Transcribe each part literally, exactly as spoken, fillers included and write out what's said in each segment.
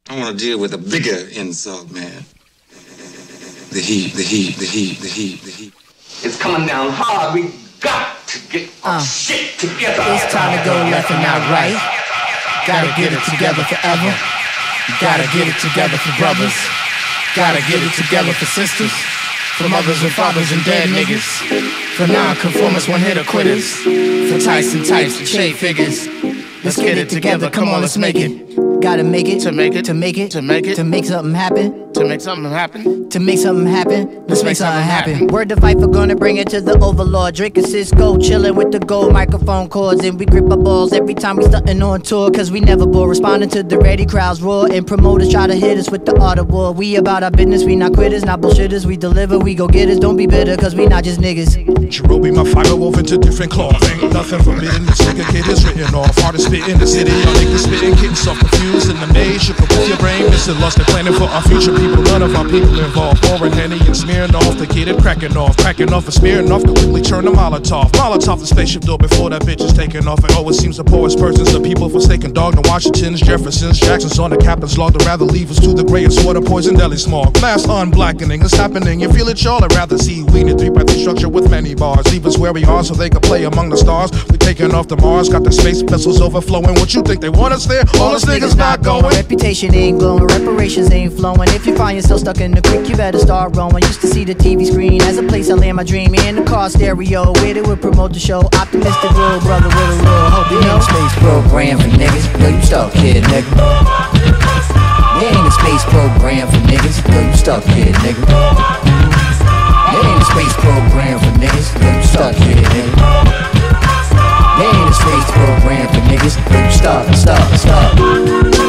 I want to deal with a bigger insult, man. The heat, the heat, the heat, the heat, the heat. It's coming down hard. We got to get our uh, shit together. It's time to go left and not right. Gotta get it together forever. Gotta get it together for brothers. Gotta get it together for sisters. For mothers and fathers and dead niggas. For non-conformists, one-hitter quitters. For Tyson types and shade figures. Let's get it together, come on, let's make it. Gotta make it, to make it, to make it, to make it, to make something happen, to make something happen, to make something happen, let's make something happen. Word to Phife, we're gonna bring it to the overlord. Drinking Cisco, chillin' with the gold microphone cords. And we grip our balls every time we stuntin' on tour. Cause we never bore, responding to the ready crowds roar. And promoters try to hit us with the art of war. We about our business, we not quitters, not bullshitters. We deliver, we go getters, don't be bitter, cause we not just niggas. Jerobe, my fiber woven to different cloth. Ain't nothing forbidden, this nigga kid is written off. Hardest spit in the city, y'all niggas spittin', getting self confused in the maze. Shook up with your brain, missing lost and planning for our future people. None of our people involved. Pouring Henny and smearing off, the kid and cracking off. Cracking off and smearing off, completely turn the Molotov. Molotov the spaceship door before that bitch is taking off. And oh, it seems the poorest persons, the people forsaken dog. The Washingtons, Jeffersons, Jacksons on the captain's log. They'd rather leave us to the grayest water, poison deli smog. Mass unblackening is happening, you feel it y'all. I'd rather see we in a three-by-three structure with many bars. Leave us where we are so they can play among the stars. We taking off to Mars, got the space vessels overflowing. What you think they want us there? All us niggas not going. Reputation ain't glowing, reparations ain't flowing. If you find yourself stuck in the creek, you better start rowing. Used to see the T V screen as a place I land my dream. In the car stereo, where they would promote the show. Optimistic real brother with a real hope, you know. Space program for niggas, yo you stuck kid nigga. There ain't a space program for niggas, yo you stuck kid nigga. There ain't a space program for niggas, yo you stuck kid nigga. There ain't a space program for niggas, yo you stuck, stuck, stuck.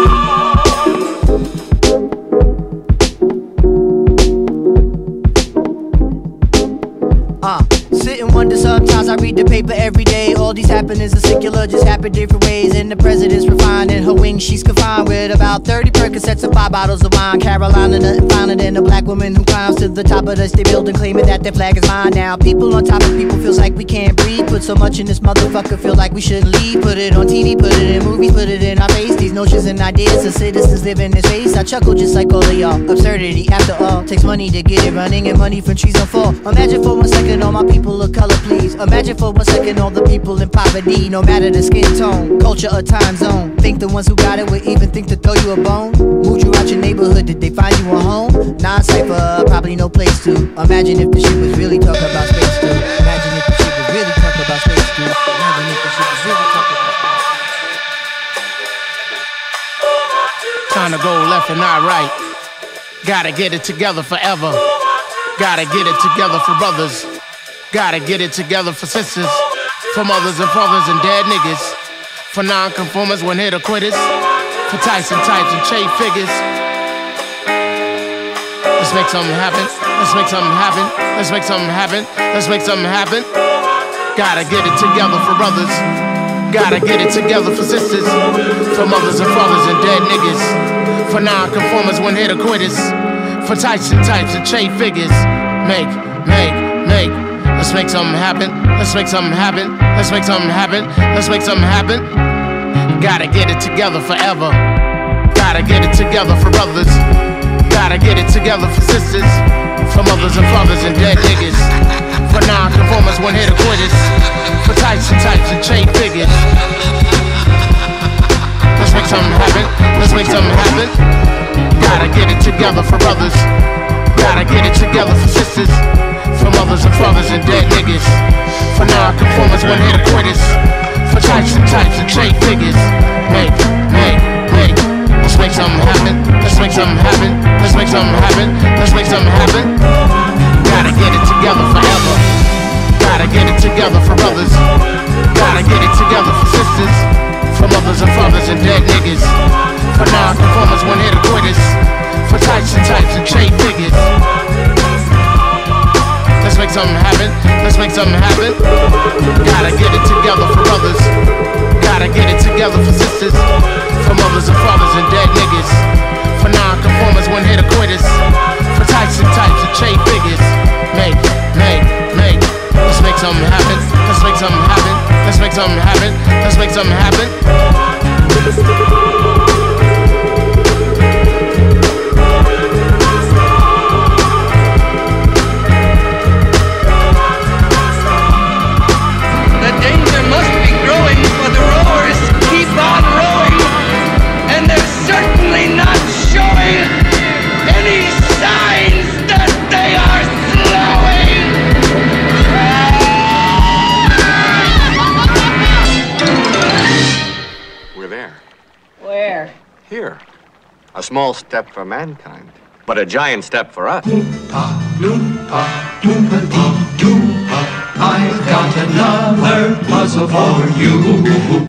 Uh, sit and wonder sometimes, I read the paper every day. All these happenings are secular, just happen different ways. And the president's refining her wings, she's confined with about thirty Percocets and five bottles of wine. Carolina, nothing finer than a black woman who climbs to the top of the state building, claiming that their flag is mine. Now people on top of people feels like we can't breathe. Put so much in this motherfucker, feel like we shouldn't leave. Put it on T V, put it in movies, put it in our face. These notions and ideas of citizens live in this space. I chuckle just like all of y'all. Absurdity, after all, takes money to get it running, and money from trees on fall. Imagine for one second all my people of color, please. Imagine for one second all the people in poverty, no matter the skin tone, culture or time zone. Think the ones who got it would even think to throw you a bone? Moved you out your neighborhood, did they find you a home? Non-cypher, probably no place to. Imagine if the shit was really talking about space too. Imagine if the shit was really talking about space too. Imagine if the shit was really talking about Time to go left and not right. Gotta get it together forever. Gotta get it together for brothers. Gotta get it together for sisters. For mothers and fathers and dead niggas. For non-conformists, one-hitter quitters. For Tyson types and trade figures. Let's make something happen. Let's make something happen. Let's make something happen. Let's make something happen. Gotta get it together for brothers. Gotta get it together for sisters. For mothers and fathers and dead niggas. For non-conformists, one-hitter quitters. For Tyson types and trade figures. Make, make, make. Let's make something happen. Let's make something happen. Let's make something happen. Let's make something happen. Gotta get it together forever. Gotta get it together for brothers. Gotta get it together for sisters. For mothers and fathers and dead niggas. For non-conformists, one-hitter quitters. For types and types and trade figures. Let's make something happen. Let's make something happen. Gotta get it together for brothers. Gotta get it together for sisters. For mothers and fathers and dead niggas. For non-conformists, one-hitter quitters. For types and types and trade figures. Make, make, make. Let's make something happen. Let's make something happen. Let's make something happen. Let's make something happen. Gotta get it together forever. Gotta get it together for brothers. Gotta get it together for sisters. For mothers and fathers and dead niggas. For non-conformists, one-hitter quitters. For types and types and trade figures. Let's make something happen. Let's make something happen. Gotta get it together for brothers. Gotta get it together for sisters. For mothers and fathers and dead niggas. For non-conformists, one-hitter quitters. For types and types and trade figures. Make, make, make. Let's make something happen. Let's make something happen. Let's make something happen. Let's make something happen. A small step for mankind, but a giant step for us. Loompa, loompa, loompa-dee-doompa, I've got another puzzle for you.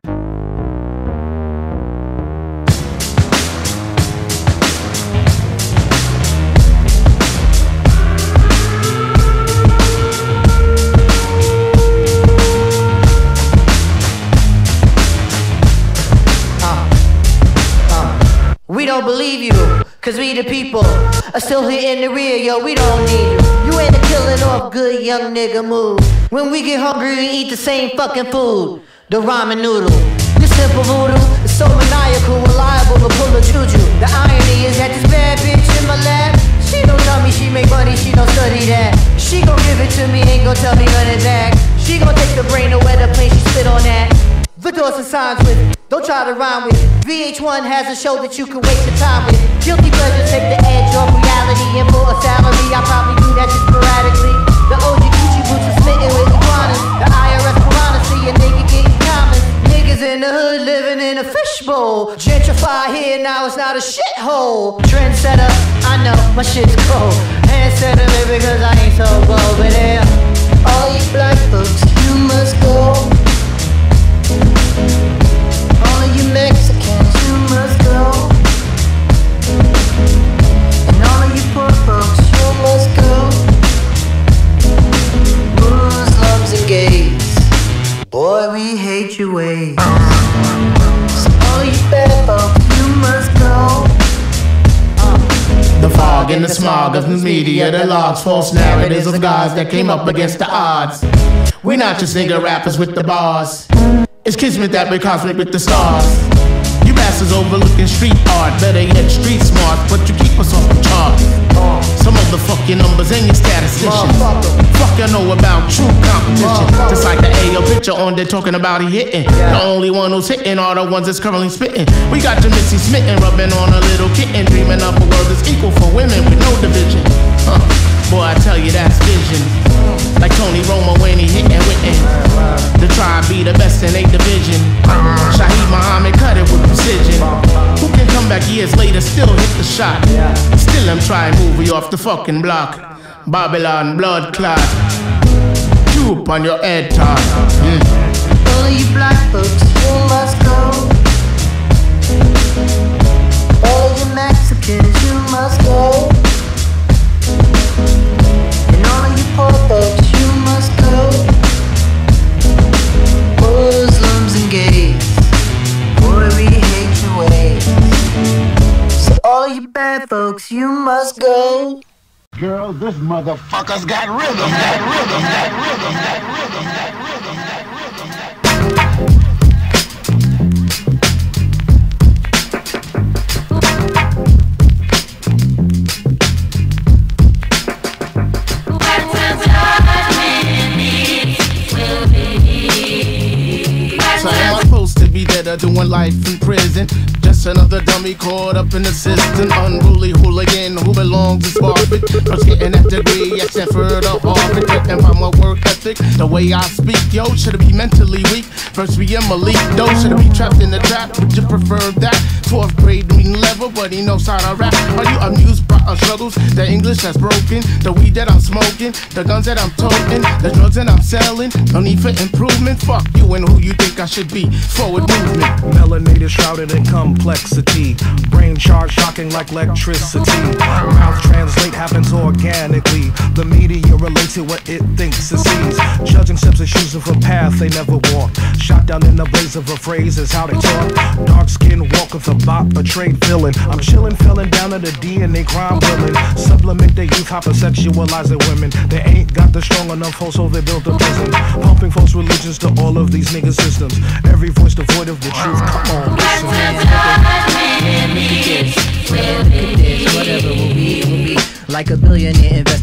We don't believe you, cause we the people are still here in the rear, yo, we don't need you. You ain't a killing off good young nigga move. When we get hungry, we eat the same fucking food, the ramen noodle. Your simple voodoo is so maniacal, reliable to pull a juju. The irony is that this bad bitch in my lap, she don't tell me she make money, she don't study that. She gon' give it to me, ain't gon' tell me none of that. She gon' take the brain to where the plane, she spit on that. The doors and signs with, don't try to rhyme with. V H one has a show that you can waste your time with. Guilty pleasures take the edge off reality, and for a salary, I probably do that just sporadically. The O G Gucci boots are smitten with iguanas. The I R S piranha see a nigga getting common. Niggas in the hood living in a fishbowl. Gentrify here, now it's not a shithole. Trendsetter, I know, my shit's cold. Handsetter, maybe because I ain't so bold. But yeah, all you black folks, you must go. All of you Mexicans, you must go. And all of you poor folks, you must go. Muslims and gays, boy, we hate your ways. So all of you bad folks, you must go. The fog and the smog of the media that logs false narratives of gods that came up against the odds. We not just nigga rappers with the bars. It's kismet that we're cosmic with the stars. You bastards overlooking street art, better yet street smart, but you keep us off the charts. Some of the fucking numbers and your statisticians. Fuck you know about true competition. Just like the A O picture on there talking about he hitting. The only one who's hitting are the ones that's currently spitting. We got your Missy smitten, rubbing on a little kitten, dreaming up a world that's equal for women with no division. Huh. Boy, I tell you that's vision. Like Tony Romo when he hitting witten. The tribe be the best in eight division. Shaheed Muhammad cut it with precision. Who can come back years later, still hit the shot? Still I'm trying to move you off the fucking block. Babylon blood clot. Droop on your head top. Mm. All of you black folks, you must go. All of you Mexicans, you must go. And all of you poor folks, you must go. Muslims and gays, boy, we hate your ways. So all of you bad folks, you must go. Girl, this motherfucker's got rhythm, got rhythm, got rhythm, got rhythm, got rhythm, got rhythm, got rhythm. So am I supposed to be dead or doing life in prison? Just another dummy caught up in the system. Unruly hooligan who belongs to Sparford. First getting that degree at Stanford or Harvard. Written by my work ethic, the way I speak. Yo, should I be mentally weak? First we am elite, though. Should I be trapped in the trap? Would you prefer that? Fourth grade reading level, but he knows how to rap. Are you amused by our struggles? The English that's broken, the weed that I'm smoking, the guns that I'm toting, the drugs that I'm selling. No need for improvement. Fuck you and who you think I should be. Forward movement. Melanated, shrouded in complexity. Brain charge shocking like electricity. Mouth translate happens organically. The media relates to what it thinks it sees. Judging steps and choosing for path they never walk. Shot down in the blaze of a phrase is how they talk. Dark skin walk with a bop, a trade villain. I'm chilling, filling down to the D and they crime willing. Supplement their youth, hypersexualizing women. They ain't got the strong enough hold, so they built a prison. Pumping false religions to all of these nigga systems. Every voice devoid of the truth. Come on, listen. Man, look at this. Man, look at this. Whatever will be, will be. Like a billionaire investor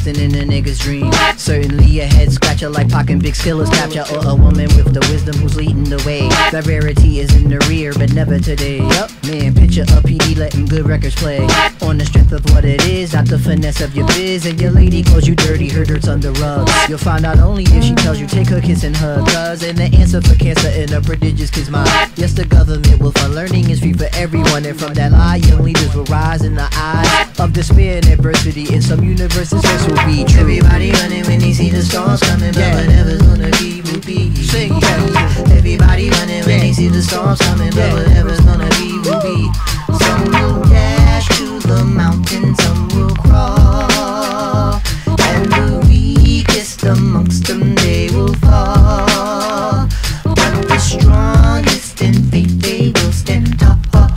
existing in a nigga's dream. Certainly a head scratcher like Pac and Big Skiller's capture, or a woman with the wisdom who's leading the way. That rarity is in the rear, but never today. Yup, man, picture a P D letting good records play on the strength of what it is, not the finesse of your biz. And your lady calls you dirty, her dirt's on the rug. You'll find out only if she tells you take her kiss and hug. Cause and the answer for cancer in a prodigious kid's mind. Yes, the government will fund learning is free for everyone, and from that lie, young leaders will rise in the eyes of despair and adversity. In some universes, this will be true. Everybody running when they see the storms coming, but yeah. Whatever's gonna be will be. Sing, yeah. Everybody running when they see the storms coming, but yeah. Whatever's gonna be will be. Some will dash to the mountain, some will crawl, and the weakest amongst them they will fall. But the strongest in faith they will stand tall.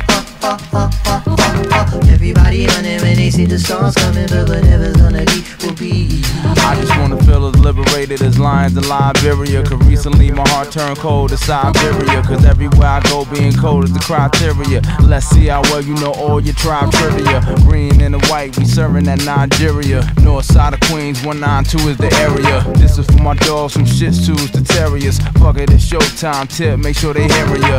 Everybody running when they see the storms coming, but whatever's gonna be will be. I just wanna feel as liberated as lions in Liberia. Cause recently my heart turned cold to Siberia. Cause everywhere I go being cold is the criteria. Let's see how well you know all your tribe trivia. Green and the white, we serving at Nigeria. North side of Queens, one nine two is the area. This is for my dogs from Shih Tzus to Terriers. Fuck it, it's showtime, tip, make sure they hear ya.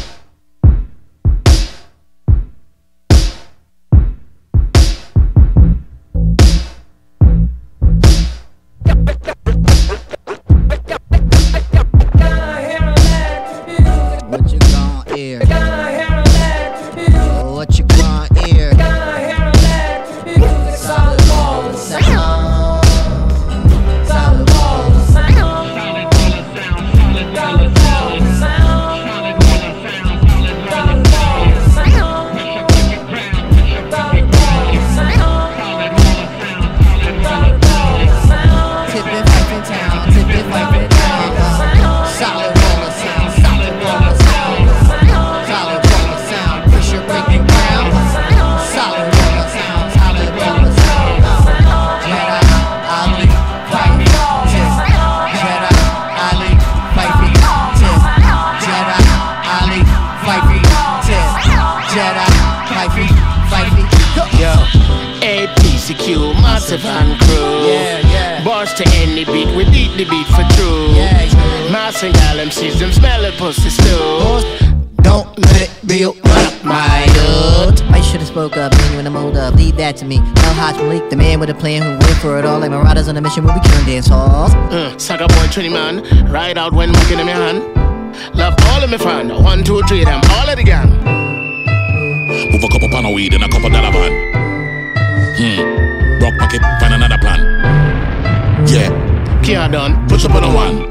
And crew, yeah, yeah. Boss to any beat, we beat the beat for true. Yeah, yeah. Mass and gal M Cs, them smell it pussy stew. Don't let it build up my dude. I should've spoke up, man, you in the mold up. Leave that to me. El Haj Malik, the man with a plan who went for it all. Like marauders on a mission where we killing dance halls. Uh, Saga boy, twenty man, ride out when making in my hand. Love all of my fun, one, two, three of them, all of the gang. Move a couple pound of weed and a couple dollar van. Hmm. Rock pocket, find another plan. Yeah. Can't done, push up on the one.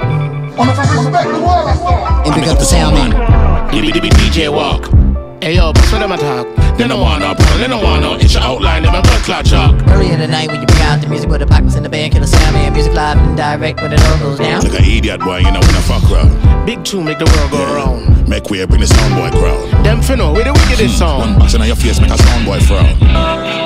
And pick up the sound man. D B D J walk. Hey yo, that's what them attack. They don't want no plan, they don't want no. It's your outline, them a blood clot chalk. Early in the night when you bring out the music with the pockets in the band, kill the sound man. Music live and direct when it all goes down. Like an idiot boy, you know when I fuck around. Big tune make the world go yeah. Around. Make way bring the sound boy crowd. Them finna, where the wickedest song. One box in your face make a sound boy frown.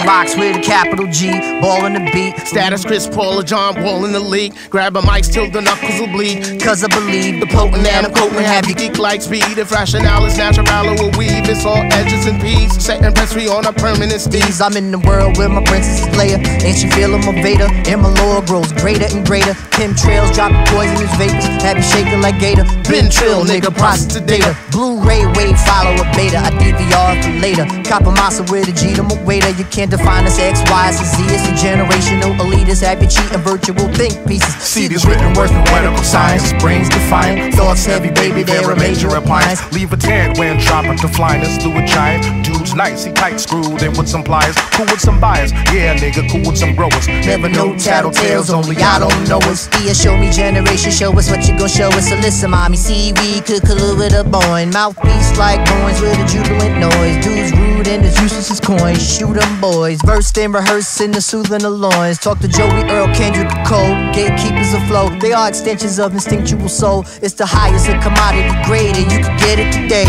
rocks with a capital G, ball in the beat. Status Chris Paul or John Wall in the league. Grab a mic till the knuckles will bleed. Cause I believe The potent and I'm quoting have you geek like speed. If rationale is natural or weave, it's all edges and peas. Setting press free on a permanent steez. I'm in the world where my princess is Leia. Ain't she feeling my Vader? And my lore grows greater and greater. Chemtrails dropping poisonous vapors. Have you shaking like Gator. Been trill, nigga, process data. Blu-ray wave, follow a beta. I D V R for later. Cop a massa with a G to my waiter. You can't define us X, Y, it's a Z. It's a generational elitist. Have you cheating virtual think pieces. See these written words with medical science. Brains defiant. Thoughts heavy, baby, they're a major appliance. Leave a tad when dropping to flyness through a giant. Dude's nice, he tight screwed in with some pliers. Cool with some buyers. Yeah, nigga, cool with some growers. Never know tattletales, only I don't know us. Yeah, show me generation, show us what you gon' show us. So listen, mommy, seaweed, cook color with a boing. Mouthpiece like coins with a jubilant noise. Dudes rude and as useless as coins. Shoot 'em boys, versed and rehearsed in the soothing of loins. Talk to Joey, Earl, Kendrick, Cole. Gatekeepers afloat, they are extensions of instinctual soul. It's the highest of commodity grade, and you can get it today.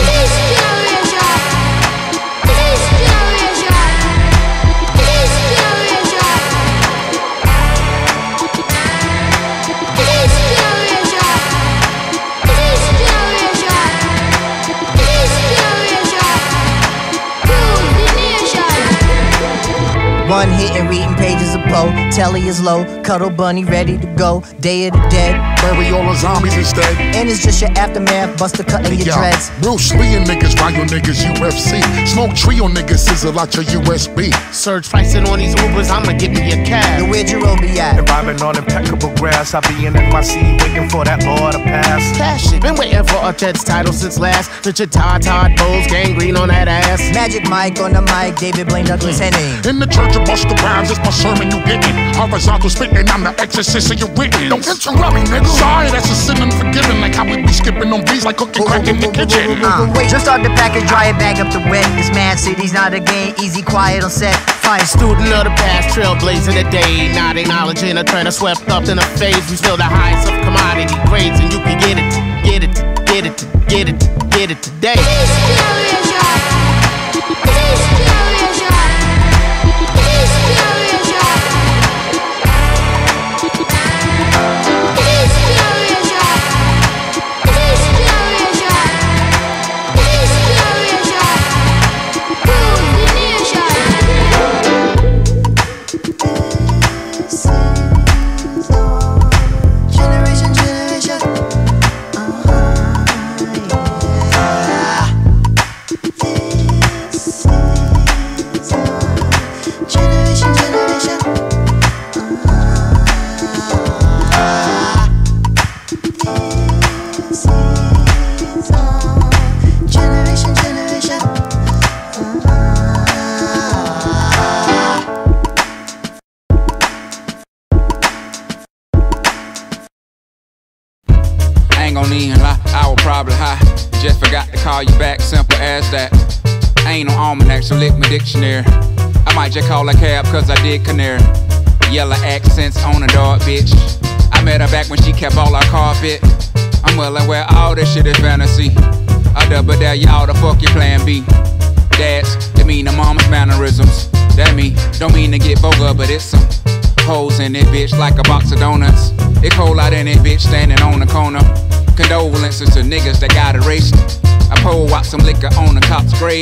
One hit and reading pages of Poe. Telly is low, cuddle bunny ready to go. Day of the dead, bury all the zombies instead. And it's just your aftermath, buster cutting your Yo, dreads. Bruce Lee and niggas, Ryo niggas, U F C. Smoke trio niggas, sizzle out your U S B. Surge pricing on these Ubers, I'ma get me a cab. Yo, where'd your road be at? If I've been on impeccable grass, I be in N Y C waiting for that law to pass. Cash it, been waiting for a Jets title since last. Richard Todd, Todd Bowles, gangrene on that ass. Magic Mike on the mic, David Blaine, Douglas Henning. In the church of Busta Rhymes, it's my sermon you getting. Horizontal spitting, I'm the exorcist of your witness. Don't interrupt me, nigga. Sorry, that's a sin unforgiving. Like how we be skipping on beats like cookie crack in the kitchen. Uh, wait, just start the package, dry it, bag up the wet. This mad city's not a game, easy, quiet on set. Fine student of the past, trailblazing the day. Not acknowledging a trend swept up in a phase. We still the highest of commodity grades, and you can get it, get it, get it, get it, get it today. Just forgot to call you back, simple as that. I ain't no almanac, so lick my dictionary. I might just call a cab cause I did canary. Yellow accents on a dog, bitch. I met her back when she kept all our carpet. I'm willing where all this shit is fantasy. I double dare y'all to fuck your plan B. Dads, that mean the mama's mannerisms. That me, don't mean to get vulgar, but it's some hoes in it, bitch, like a box of donuts. It cold out in it, bitch, standing on the corner. Condolences to niggas that got erased. I pour out some liquor on the cop's grave.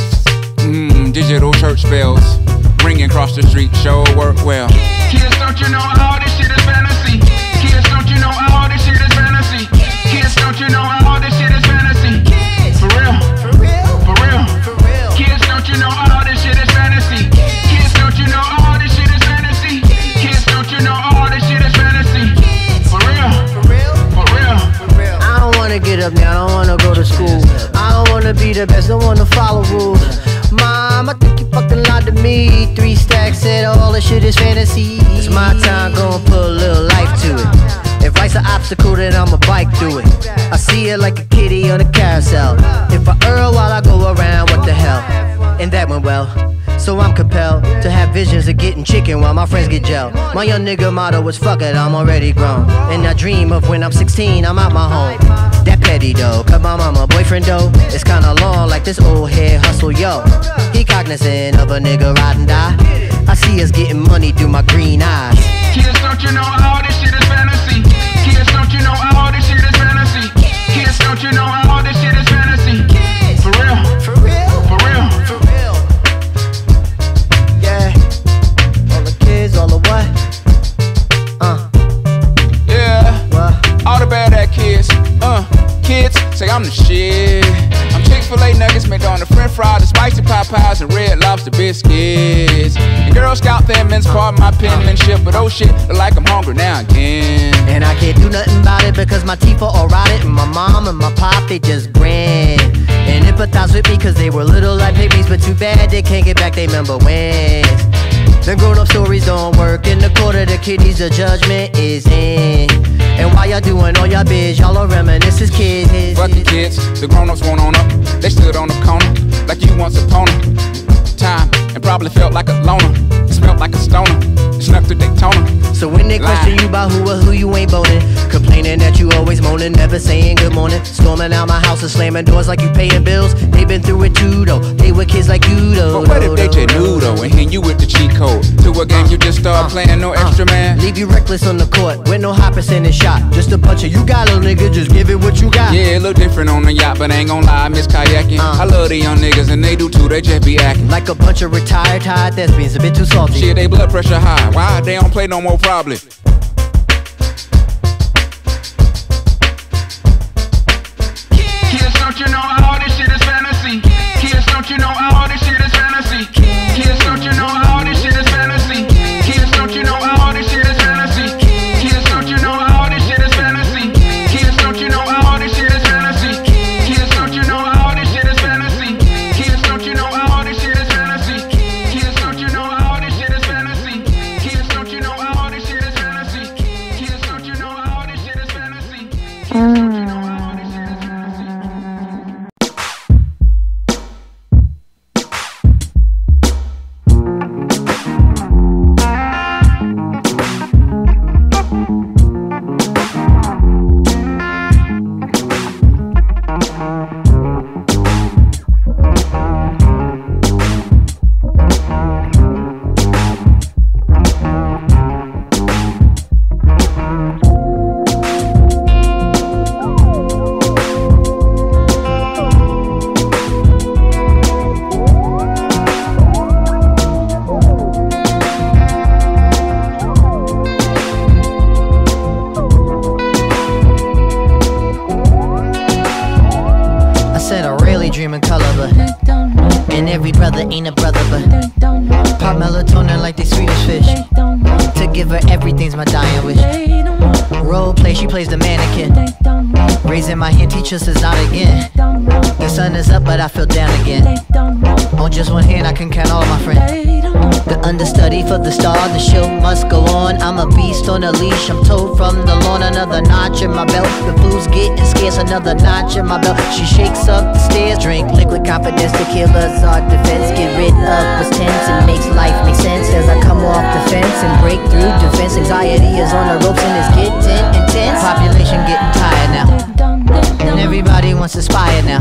Mmm, digital church bells ringing across the street, sure work well. Kids, don't you know all this shit is fantasy? Kids, don't you know all this shit is fantasy? Kids, don't you know all this shit is fantasy? For real, for real, for real, for real. Kids, don't you know all this shit is fantasy? Kids, don't you know all this shit is fantasy? Kids, don't you know all this shit is fantasy? For real, for real, for real. I don't wanna get up now, I don't wanna go to school. I don't wanna be the best, don't wanna follow rules. Mom, I think you fucking lied to me. Three stacks said all this shit is fantasy. It's my time, gonna put a little life to it. If life's an obstacle, then I'ma bike through it. I see it like a kitty on a carousel. If I Earl while I go around, what the hell? And that went well. So I'm compelled to have visions of getting chicken while my friends get gel. My young nigga motto was fuck it, I'm already grown. And I dream of when I'm sixteen, I'm out my home. That petty though, cause my mama boyfriend though, it's kinda long like this old head hustle, yo. He cognizant of a nigga ride and die. see us getting money through my green eyes. Kids, don't you know all this shit is fantasy? Kids, don't you know all this shit is fantasy? Kids, don't you know all this shit is fantasy? For real, For real, for real. for real. Yeah. All the kids, all the what? Uh. Yeah, What? all the bad ass kids. Uh, kids say I'm the shit. I'm Chick-fil-A nuggets made on the French fries, the spicy Popeyes, and Red Lobster biscuits. And Girl Scout Thin-Mints, pardon my penmanship, but oh shit, look like I'm hungry now again. And I can't do nothing about it because my teeth are all rotted, and my mom and my pop, they just grin and empathize with me cause they were little like babies, but too bad they can't get back they remember wins. The grown-up stories don't work in the court of the kidneys, the judgment is in. And while y'all doing all y'all biz, y'all are reminisce as kids. Fuck the kids, the grown-ups went on up. They stood on the corner like you once upon a time, and probably felt like a loner. Smelled like a stoner, snuck to Daytona. So when they question you about who or who you ain't boning, complaining that you always moaning, never saying good morning, storming out my house and slamming doors like you paying bills. They been through it too though, they were kids like you though. But what if they just knew though and hit you with the cheat code to a game you just started playing, no extra man? Leave you reckless on the court with no high percentage shot. Just a bunch of you got, little nigga, just give it what you got. Yeah, it look different on the yacht, but I ain't gon' lie, I miss kayaking. uh. I love the young niggas and they do too, they just be acting like a bunch of retired high thespians, a bit too salty. Shit, they blood pressure high, why they don't play no more probably? Kids, don't you know all this shit is fantasy? Kids, don't you know all this shit is fantasy? Kids, don't you know all this shit is fantasy? Kids, don't you know all this shit is fantasy? Kids, don't you know all this shit is fantasy? Kids, don't you know all this shit is fantasy? Kids, don't you know all this shit is fantasy? Kids, don't you know all this shit is fantasy? Kids, don't you know all this shit is fantasy? Kids, don't you know all this shit is fantasy? Kids, don't you know all this shit is fantasy? Kids, don't you know all this shit is fantasy? Dreaming color, but and every brother ain't a brother, but pop melatonin like they Swedish fish. To give her everything's my dying wish. Role play, she plays the mannequin. Raising my hand, teach us is not again. The sun is up, but I feel down again. On just one hand, I can count all my friends. The understudy for the star, the show must go on. I'm a beast on a leash, I'm told from the lawn. Another notch in my belt, the food's getting scarce. Another notch in my belt, she shakes up the stairs. Drink liquid confidence, the killer's our defense. Get rid of what's tense and makes life make sense. As I come off the fence and break through defense. Anxiety is on the ropes and it's getting intense. Population getting tired now, and everybody wants to spy now.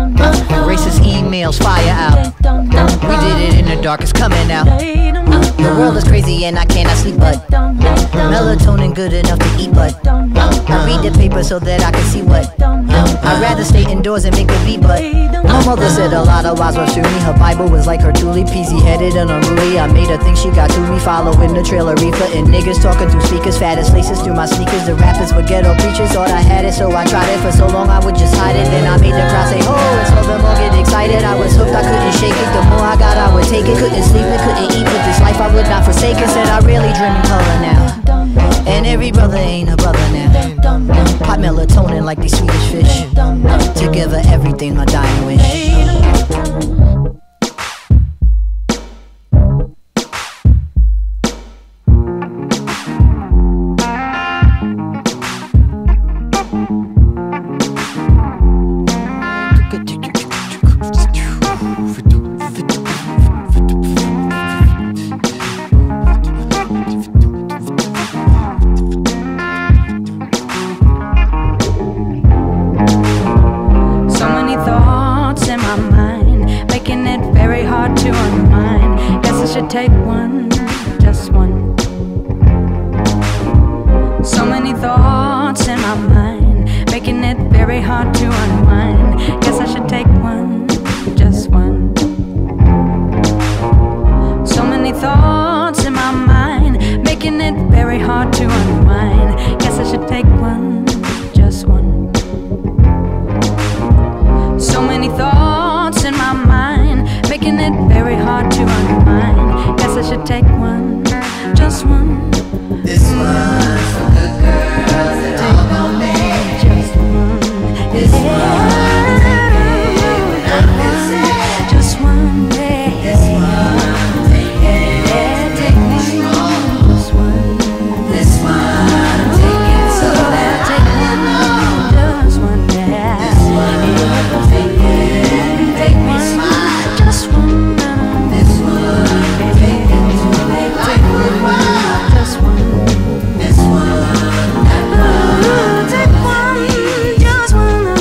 uh, Racist emails fire out. We did it in the dark, it's coming out. The world is crazy and I cannot sleep, but melatonin good enough to eat, but I read the paper so that I can see what. I'd rather stay indoors and make a beat, but my mother said a lot of wise words to me. Her Bible was like her Thule, peasy headed and unruly. I made her think she got to me, following the trailer reefer. And niggas talking through speakers, fattest laces through my sneakers. The rappers were ghetto preachers, thought I had it, so I tried it. For so long I would just hide it, then I made the crowd say ho, and so them all get excited. I was hooked, I couldn't shake it. The more I got, I would take it. Couldn't sleep and couldn't eat, but this life I would not forsake it. Said I really dream in color now, and every brother ain't a brother now. Pop melatonin like these Swedish fish. To give her everything, my dying wish. Take one to unwind. Guess I should take one, just one. So many thoughts in my mind, making it very hard to unwind. Guess I should take one, just one. So many thoughts in my mind, making it very hard to unwind. Guess I should take one, just one. This one's for the girls that all know me. Just one. This one, take it when I'm busy. Just one day. This one, take it, take me strong. This one. This one, take it so that Take one, just one day. This one, take it, take me smile. Just one. This one, take it to make life worthwhile. Just one. This one, that one, Take one, just one.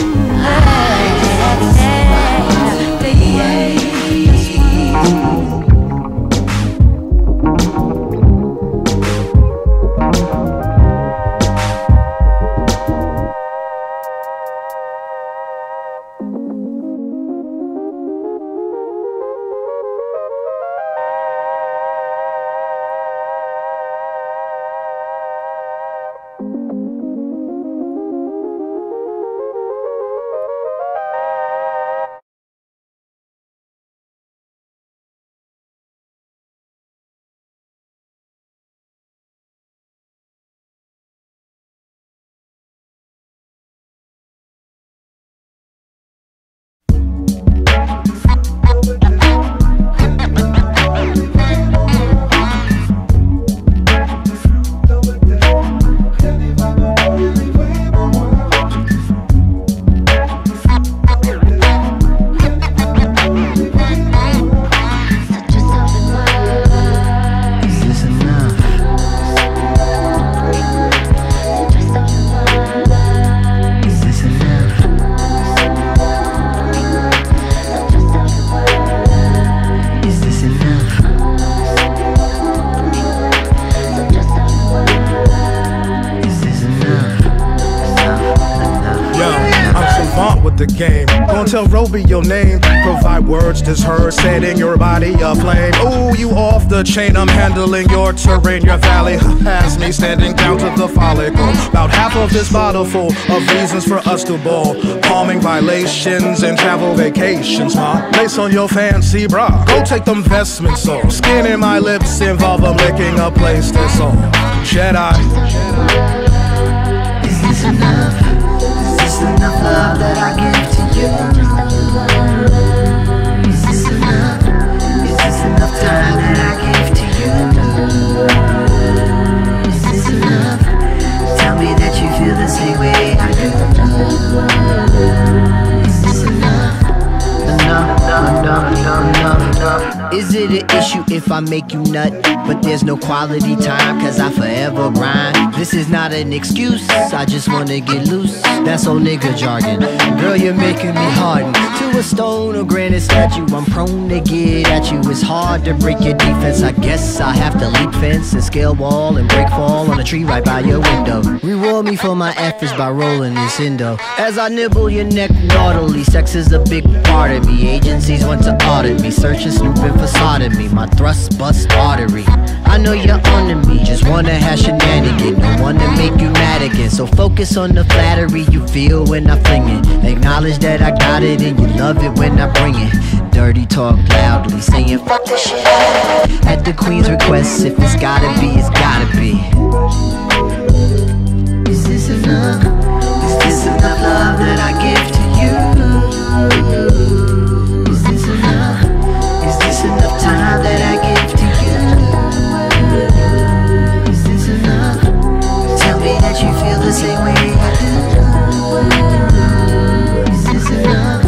The game. Gonna tell Roby your name. Provide words that's heard, setting your body aflame. Ooh, you off the chain. I'm handling your terrain. Your valley has me standing down to the follicle. About half of this bottle full of reasons for us to ball. Calming violations and travel vacations, ma. Lace on your fancy bra. Go take them vestments off. Skin in my lips involve them licking a place that's on. Jedi. Is this enough? Is this enough love that I give to you? Is this enough? Is this enough time that I give to you? Is this enough? Tell me that you feel the same way I do. Is this enough? Enough, enough, enough, enough, enough, enough. Is it an issue if I make you nut? But there's no quality time, cause I forever grind. This is not an excuse, I just wanna get loose. That's old nigga jargon. Girl, you're making me harden to a stone or granite statue. I'm prone to get at you. It's hard to break your defense. I guess I have to leap fence and scale wall and break fall on a tree right by your window. Reward me for my efforts by rolling this indo. As I nibble your neck naughtily, sex is a big part of me. Agencies want to audit me, searching, snooping, facade me. My thrust bust artery. I know you're onto me, just wanna have shenanigans. Don't wanna make you mad again. So focus on the flattery you feel when I fling it. Acknowledge that I got it and you love it when I bring it. Dirty talk loudly, saying fuck this shit at the queen's request. If it's gotta be, it's gotta be. Is this enough? Is this enough love that I give to you? Is this enough? Is this enough time that I give to you? Is this enough? Tell me that you feel the same way I do. Is this enough?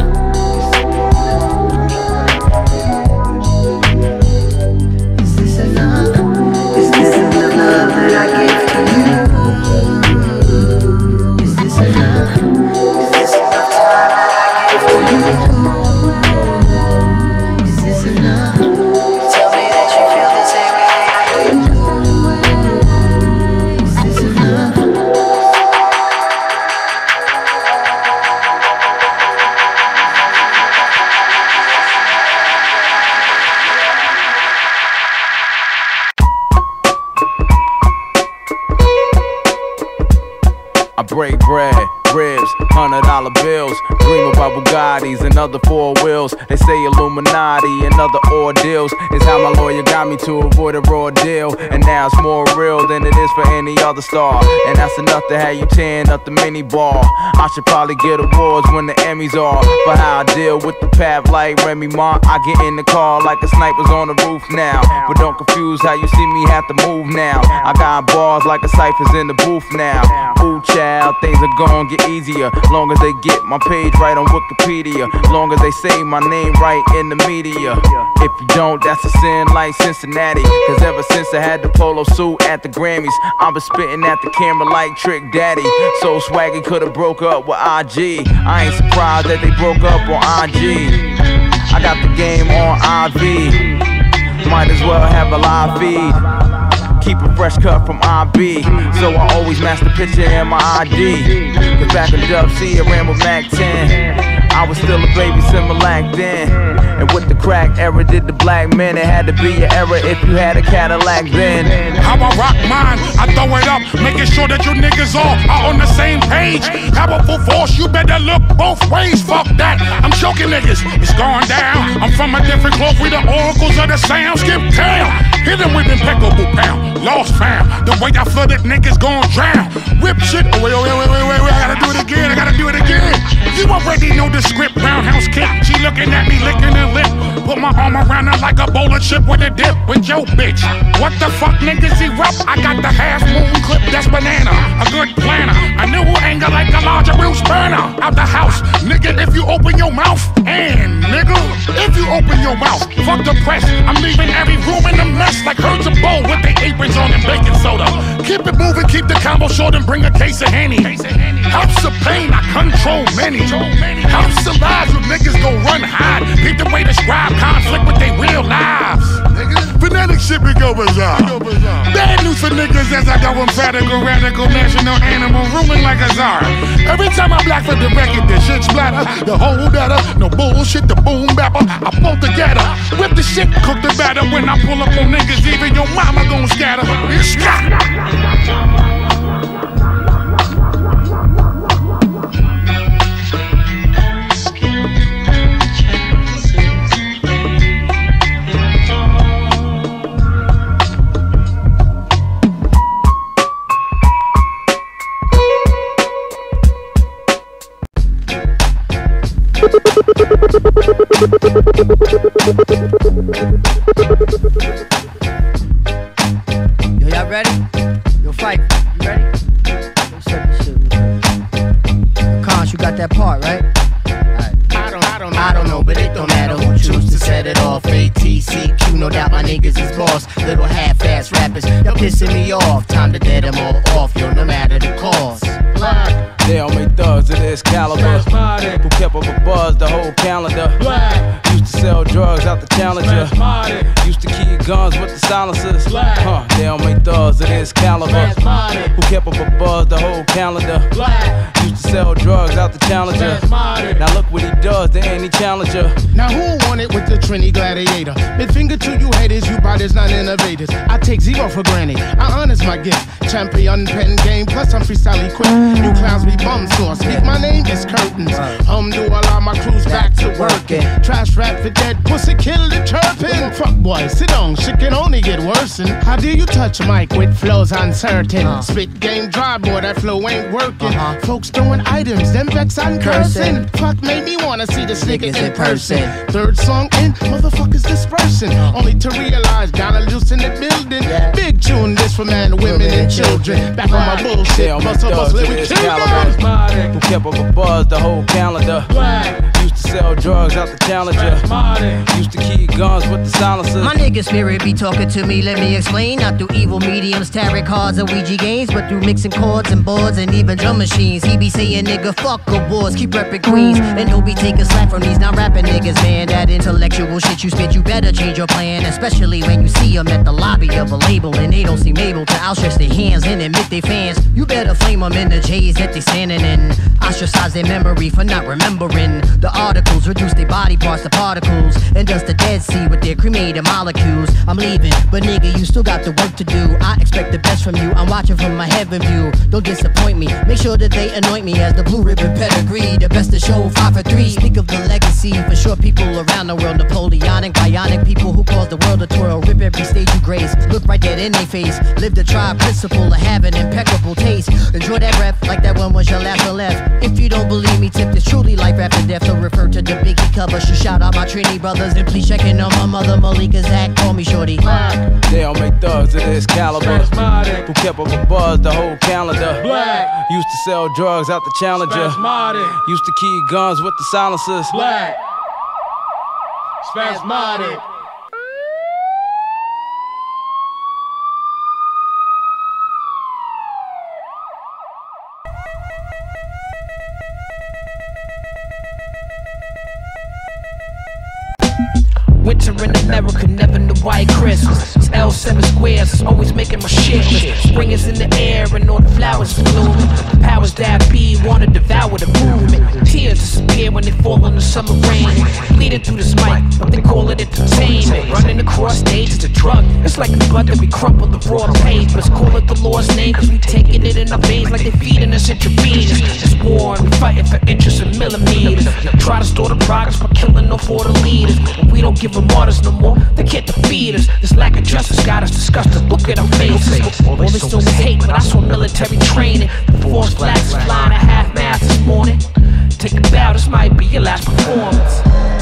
Is this enough? Is this enough love that I give to you? Is this enough? Is this enough time? I break bread, ribs, hundred dollar bills. Dream about Bugattis and other four wheels. They say Illuminati and other ordeals is how my lawyer got me to avoid a raw deal. And now it's more real than it is for any other star. And that's enough to have you tearing up the mini bar. I should probably get awards when the Emmys are for how I deal with the path like Remy Ma. I get in the car like the snipers on the roof now. But don't confuse how you see me have to move now. I got bars like the ciphers in the booth now. Ooh child, things are gonna get easier long as they get my page right on Wikipedia. Long as they say my name right in the media. If you don't, that's a sin like Cincinnati. Cause ever since I had the polo suit at the Grammys, I've been spitting at the camera like Trick Daddy. So swaggy could've broke up with I G. I ain't surprised that they broke up on I G. I got the game on I V. Might as well have a live feed. Keep a fresh cut from I B, so I always match the picture in my I D. Cause back in Dub C, I ran with Mac ten. I was still a baby Similac then. And with the crack era, did the black men. It had to be your era if you had a Cadillac then. How I rock mine, I throw it up, making sure that you niggas all are on the same page. Powerful force, you better look both ways. Fuck that, I'm choking niggas, it's going down. I'm from a different cloth, we the oracles of the sound. Skip town, hit them with impeccable pound. Lost found, the way I flooded niggas gon' drown. Whip shit, oh, wait, wait, wait, wait, wait, wait, I gotta do it again, I gotta do it again. You already know the script, roundhouse kick. She looking at me, licking her lip. Put my arm around her like a bowl of chip with a dip. With your bitch, what the fuck niggas erupt? I got the half moon clip, that's banana. A good planner, a new anger like a larger Bruce burner. Out the house, nigga, if you open your mouth. And nigga, if you open your mouth, fuck the press. I'm leaving every room in a mess like herds of bowl with their aprons on and baking soda. Keep it moving, keep the combo short and bring a case of Henny. House of pain, I control many. House of lies where niggas gon' run hide. Keep the way describe conflict with their real lives. Phonetic shit be go bizarre. Bad news for niggas as I go emphatical, radical, national animal, rooming like a czar. Every time I black for the record, this shit splatter. The whole data, no bullshit, the boom bapper. I pull together, whip the shit, cook the batter. When I pull up on niggas, even your mama gon' scatter. Yo, y'all ready? Yo, Phife, you ready? Let's set this shit real quick. Cons, you got that part, right? Alright. I don't, I don't, I don't know, but it don't matter who choose to set it off. A T C Q, no doubt my niggas is boss. Little half-ass rappers, y'all pissing me off. Time to dead them all off, yo, no matter the cost. Black. They all make thugs of this caliber who kept up a buzz the whole calendar. Black. Used to sell drugs out the Challenger. Used to keep guns with the silencers. Huh, they all make thugs of this caliber who kept up a buzz the whole calendar. Black. Used to sell drugs out the Challenger. Now look what he does to any challenger. Now who won it with the Trini Gladiator? Mid finger to you haters, you brothers not innovators. I take zero for granted, I honest my gift. Champion pen game, plus I'm freestyle equipped. You clowns be bum sauce, speak my name, it's curtains. Um, do allow my crews back to working. Trash rap for dead pussy, kill the chirping. Fuck boy, sit down, shit can only get worsen. How do you touch a mic with flows uncertain? Uh. Spit game dry, boy, that flow ain't working. Uh-huh. Folks throwing items, them vex I'm cursing. Fuck made me wanna see the niggas in person. Third song in, motherfuckers dispersing. Only to realize, gotta loosen the building. Yeah. Big tune, this for men, women, and children. Back on my bullshit, bust up, bust with children. Who kept up a buzz the whole calendar. Used to sell drugs out the Challenger. Used to keep guns with the silencers. My nigga spirit be talking to me, let me explain. Not through evil mediums, tarot cards, and Ouija games, but through mixing chords and boards and even drum machines. He be saying, nigga, fuck awards, keep reppin' Queens. And don't be taking slack from these non-rapping niggas, man. That intellectual shit you spit, you better change your plan. Especially when you see them at the lobby of a label and they don't seem able to outstretch their hands and admit they fans. You better flame them in the J's that they standing in. Ostracize their memory for not remembering the article particles, reduce their body parts to particles, and dust the Dead Sea with their cremated molecules. I'm leaving, but nigga, you still got the work to do. I expect the best from you, I'm watching from my heaven view. Don't disappoint me, make sure that they anoint me as the blue ribbon pedigree, the best to show five for three. Speak of the legacy for sure people around the world, Napoleonic, bionic people who cause the world to twirl, rip every stage you grace, look right dead in their face, live the tribe principle of having impeccable taste, enjoy that breath like that one was your last one left. If you don't believe me, tip this truly life after death, so refer to the Biggie cover, should shout out my Trini brothers, and please check in on my mother Malika Zach, call me shorty. Black. They all make thugs of this caliber, who kept up a buzz the whole calendar. Black. Used to sell drugs out the Challenger. Spasmodic. Used to keep guns with the silencers. Black. Spasmodic. Winter in America, never knew white Christmas. It's L seven squares, it's always making my shit list. Spring is in the air and all the flowers are blooming. The powers that be wanna devour the movement. Tears disappear when they fall in the summer rain. Bleeding through this mic, but they call it entertainment. Running across stage is a drug. It's like the blood that we crumple the raw papers. Call it the Lord's name, cause we taking it in our veins like they feeding us intravenous. It's war and we fighting for inches and millimeters. Try to store the progress by killing off all the leaders. But we don't give them orders no more, they can't defeat us. This lack of justice got us disgusted, look at our faces. All they saw was hate, but I saw military training. The force flags is flying a half mast this morning. Take a bow, this might be your last performance.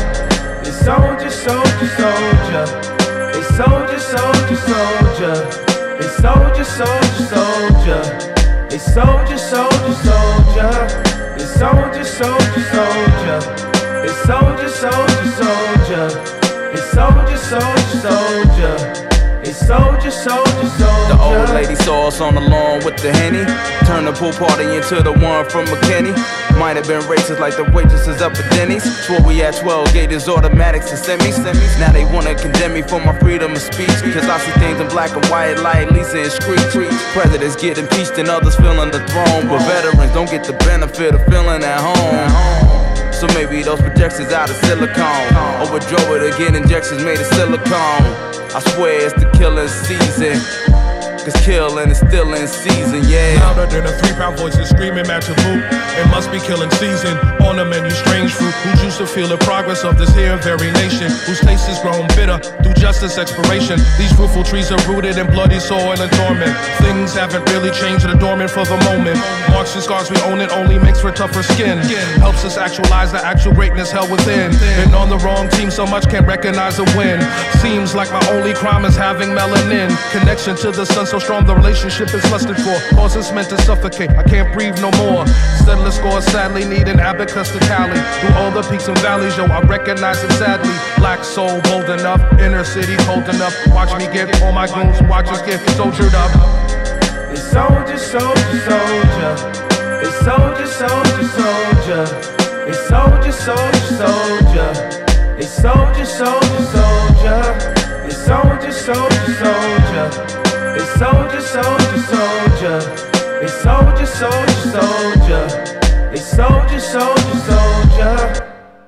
They soldier, soldier, soldier. They soldier, soldier, soldier. They soldier, soldier, soldier. They soldier, soldier, soldier. They soldier, soldier, soldier. They soldier, soldier, soldier. They soldier, soldier, soldier. They soldier, soldier, soldier. The old lady saw us on the lawn with the Henny. Turned the pool party into the one from McKinney. Might have been racist like the waitresses up at Denny's. Swore we had twelve gators, automatics and semis. Now they wanna condemn me for my freedom of speech, because I see things in black and white like Lisa and Screech. Presidents get impeached and others filling the throne, but veterans don't get the benefit of feeling at home. So maybe those projections out of silicone, or we drove it to get injections made of silicone. I swear it's the killing season, cause killing is still in season, yeah. Louder than a three-pound voice is screaming at your boot. It must be killing season. On the menu, strange fruit. Who's used to feel the progress of this here very nation, whose taste has grown bitter through justice expiration. These fruitful trees are rooted in bloody soil and torment. Things haven't really changed, they're dormant for the moment. Marks and scars, we own it, only makes for tougher skin. Helps us actualize the actual greatness held within. Been on the wrong team so much, can't recognize a win. Seems like my only crime is having melanin. Connection to the sun so strong, the relationship is lusted for. Causes meant to suffocate, I can't breathe no more. Settler scores sadly need an abacus to tally. Through all the peaks and valleys, yo, I recognize it sadly. Black soul bold enough, inner city cold enough. Watch me get all my goons, watch us get soldiered up. They soldier, soldier, soldier. They soldier, soldier, soldier. They soldier, soldier, soldier. They soldier, soldier, soldier. They soldier, soldier, soldier. They soldier, soldier, soldier. They soldier, soldier, soldier. They soldier, soldier, soldier.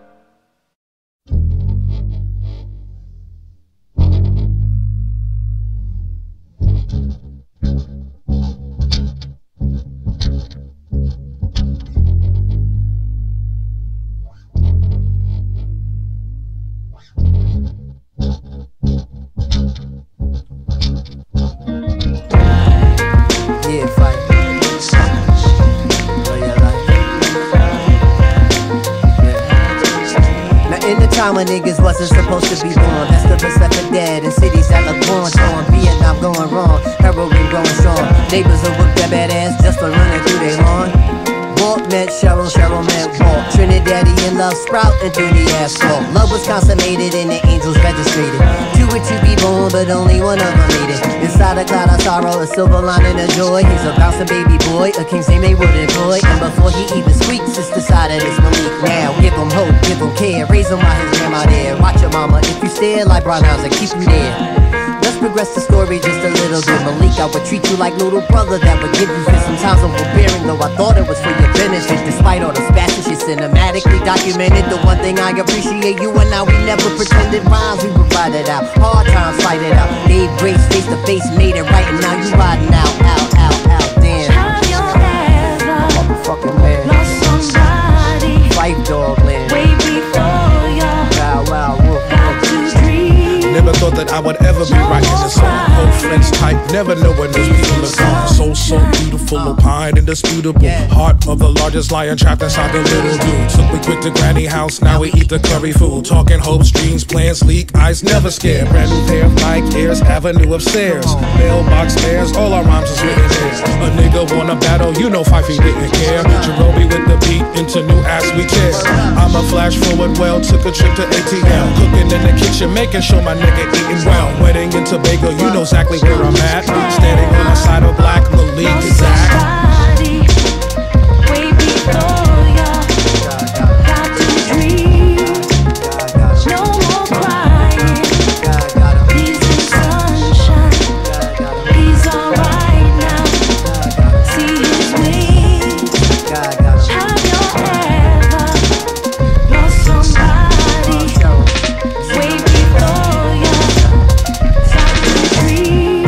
Yeah, fight. In the time when niggas wasn't supposed to be born, best of us left for dead in cities that look born torn. Vietnam going wrong, heroin growing strong. Neighbors will whip their bad ass just for running through their lawn. Walt met Cheryl, Cheryl met Walt. Trinidadian love sprouting through the asphalt. Love was consummated and the angels registered. Two were to be born, but only one of them made it. Inside a cloud of sorrow, a silver lining of joy. He's a bouncing baby boy, a king's name they would employ. And before he even squeaks, it's decided it's Malik. Now give him hope, give him care, raise him while his grandma there. Watch your mama, if you stare like Brown House, keep you there. Let's progress the story just a little bit. Malik, I would treat you like little brother that would give you shit. Sometimes overbearing, though I thought it was for your benefit. Despite all the spastic shit cinematically documented, the one thing I appreciate you and I, we never pretended rhymes, we would ride it out. Hard times, fight it out. Gave grace face to face, made it right, and now you riding out, out, out, out. Damn. Have you ever Motherfucking man. lost somebody? Phife Dawg land. Way before you Wow, wow, woof, got to dream. Never thought that I would ever be writing a song. Whole friends type, never knowing those people are gone. So, so beautiful, opined, indisputable. Heart of the largest lion trapped inside the little dude. So we quit the granny house, now we eat the curry food. Talking hopes, dreams, plans, leak, eyes never scared. Brand new pair of Nike Airs, avenue upstairs. Mailbox stairs, all our rhymes is written there. A nigga wanna battle, you know Phife didn't care. Jerobi with the beat, into new ass we tear. I'm a flash forward well, took a trip to A T L. Cooking in the kitchen, making sure my nigga eating well. Wedding in Tobago, you know exactly where I'm at. Standing on the side of black, Malik, Zach. Way before you got to dream. No more crying. He's in sunshine. He's alright now. See his wings. Have you ever lost somebody? Way before you got to dream.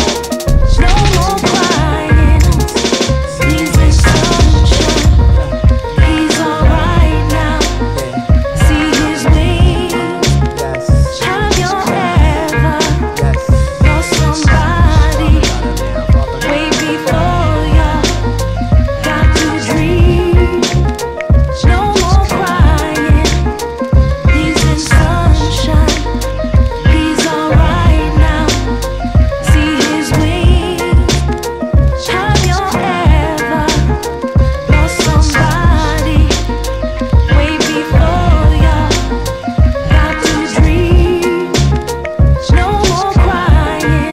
No more crying. He's in sunshine. He's alright now. See his wings. Have you ever lost somebody? Way before you got to dream. No more crying. He's in sunshine. He's alright now. See his wings. Have you ever lost somebody? Way before you got to dream. No more crying.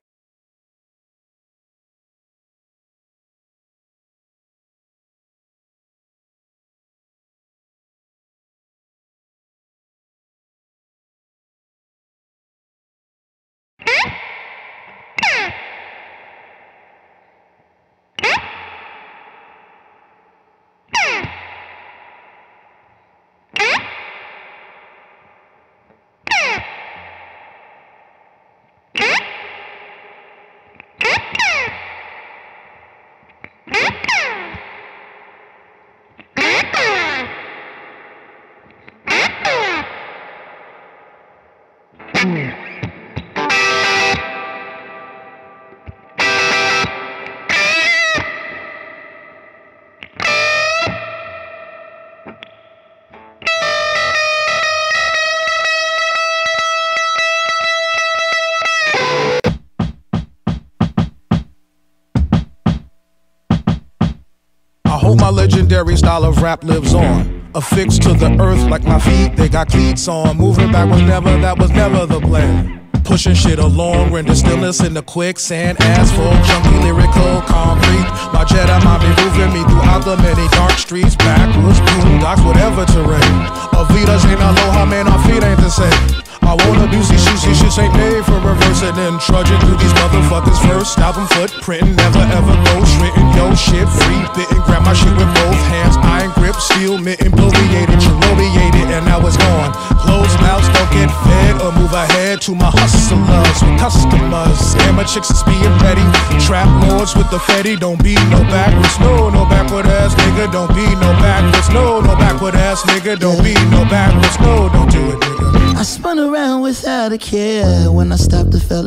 I hope my legendary style of rap lives on. Affixed to the earth like my feet, they got cleats on. Moving back was never, that was never the plan. Pushing shit along, render stillness in the quicksand. Asphalt, junky, lyrical, concrete. My Jedi mind be moving me throughout the many dark streets. Backwoods, boondocks, whatever terrain. Avitas ain't aloha, man, our feet ain't the same. I won't abuse these shoes, these shits ain't made for reversing and trudging through these motherfuckers. First album footprint, never ever ghost written. Yo, shit free, bitten, grab my shit with both hands. Iron grip, steel mitten, bloviated, cherobiated, and now it's gone. Closed mouths don't get fed or move ahead to my hustlers with customers. Scammer chicks is being petty. Trap lords with the fetty, don't be no backwards. No, no backward ass nigga, don't be no backwards. No, no backward ass nigga, don't be no backwards. No, don't do it, nigga. I spun around without a care. When I stopped, I felt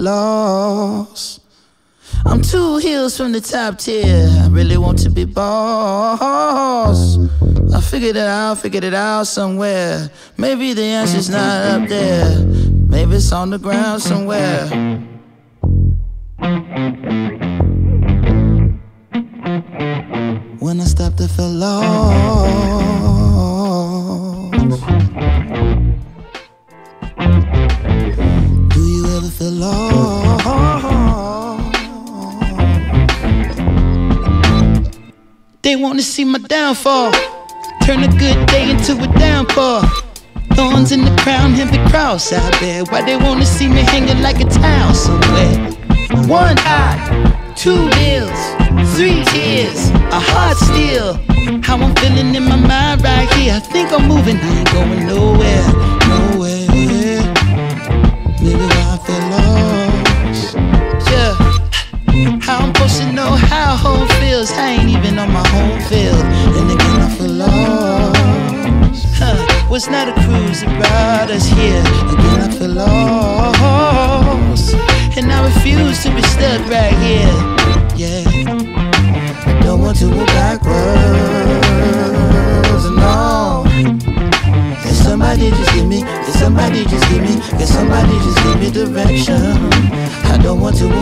lost. I'm two hills from the top tier. I really want to be boss. I figured it out, figured it out somewhere. Maybe the answer's not up there. Maybe it's on the ground somewhere. When I stopped, I felt lost. Do you ever feel lost? They wanna see my downfall. Turn a good day into a downfall. Don't thorns in the crown, heavy cross I bear. Why they wanna see me hanging like a towel somewhere? One eye, two bills, three tears, a heart still. How I'm feeling in my mind right here. I think I'm moving, I ain't going nowhere, nowhere. Maybe why I feel lost. Yeah. How I'm supposed to know how home feels? I ain't even on my home field. And again I feel lost. Huh. Was not a cruise that brought us here. Again I feel lost. And I refuse to be stuck right here. Yeah. I don't want to go backwards, no. Can somebody just give me, can somebody just give me, can somebody just give me direction? I don't want to go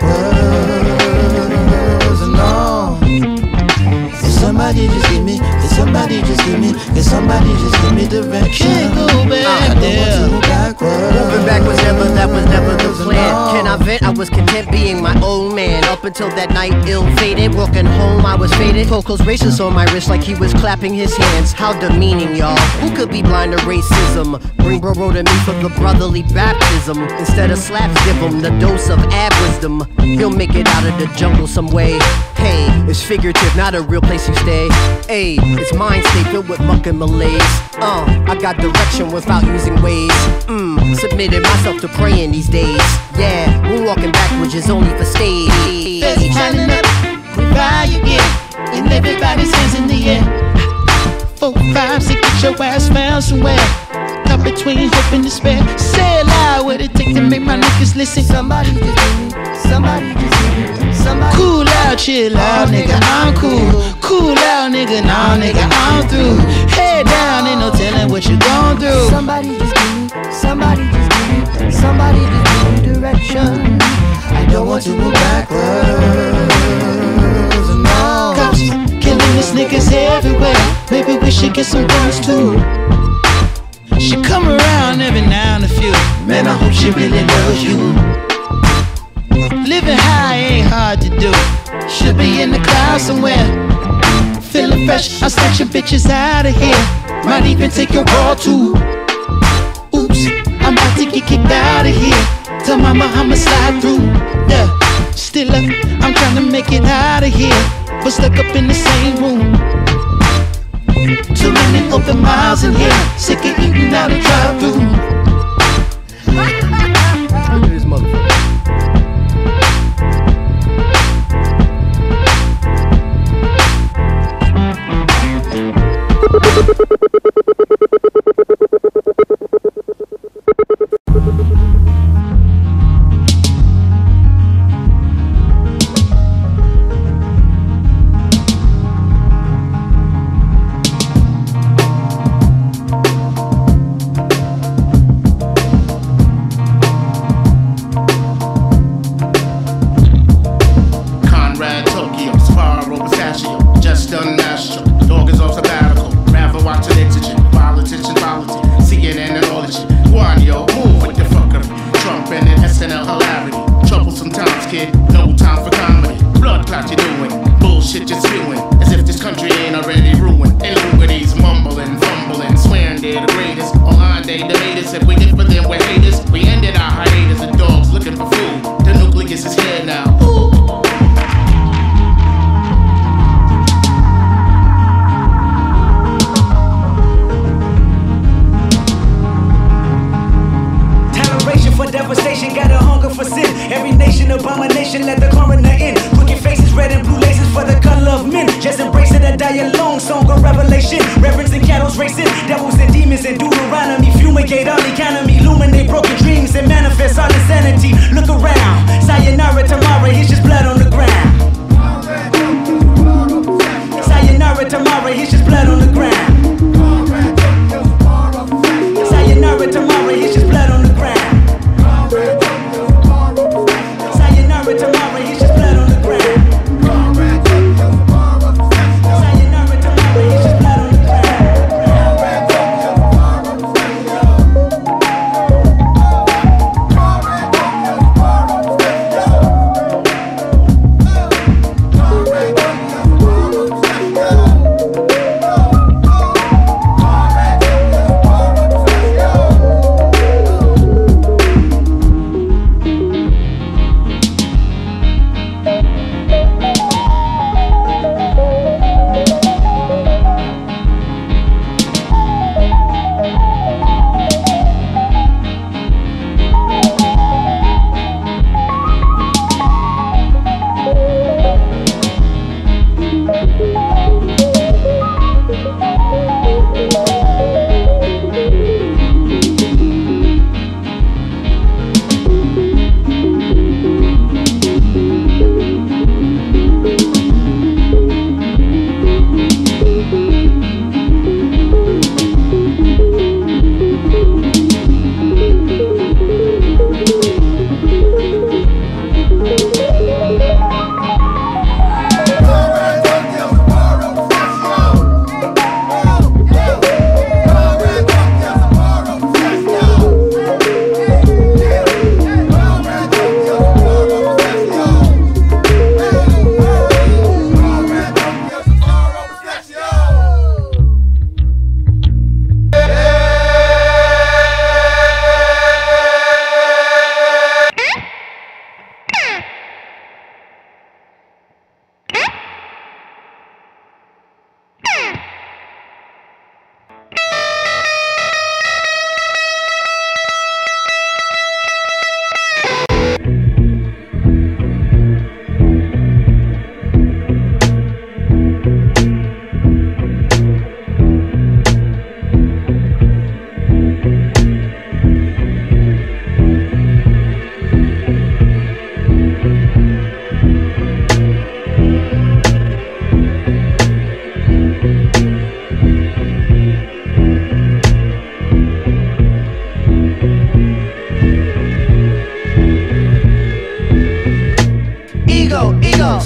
backwards, no. Can somebody just give me, can somebody just give me, can somebody just give me direction? Can't go back there. Moving back was never, that was never the plan. Can I vent? I was content being my own man. Up until that night, ill-fated. Walking home, I was faded. Coco's racist on my wrist like he was clapping his hands. How demeaning, y'all. Who could be blind to racism? Bring bro to me for the brotherly baptism. Instead of slaps, give him the dose of ab wisdom. He'll make it out of the jungle some way. Hey, it's figurative, not a real place you stay. Hey, it's mind state filled with muck and malaise. Uh, I got direction without using ways. Mmm, submitted myself to praying these days. Yeah, we're walking backwards is only for stage. There's turning up, we ride again. And everybody's hands in the air. Four, five, six, get your ass found somewhere. Caught between hope and despair. Say it loud, what it take to make my niggas listen. Somebody just give me, somebody just give me, somebody. Cool out, chill out, nigga, I'm cool. Cool out, nigga, nah, nigga, I'm through. Head down, ain't no telling what you gon' through. Somebody just give me, somebody just give me, somebody just give me direction. I don't want to go backwards, no. Cops killing these niggas everywhere. Maybe we should get some guns too. She come around every now and a few. Man, I hope she really loves you. Living high ain't hard to do. Should be in the clouds somewhere. Feeling fresh, I'll snatch your bitches out of here. Might even take your ball too. Oops, I'm about to get kicked out of here. Tell mama I'ma slide through. Yeah, still up, I'm trying to make it out of here. But stuck up in the same room. Too many open miles in here. Sick of eating out of drive-thru. Look at this motherfucker.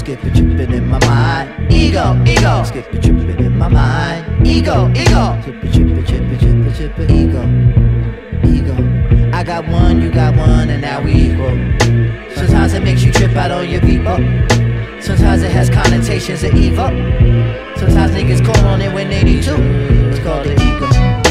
Skip it, tripping in my mind. Ego, ego. Skip it, tripping in my mind. Ego, ego. Skip it, tripping, tripping, tripping, tripping. Ego, ego. I got one, you got one, and now we equal. Sometimes it makes you trip out on your people. Sometimes it has connotations of evil. Sometimes niggas call on it when they need to. It's called the ego.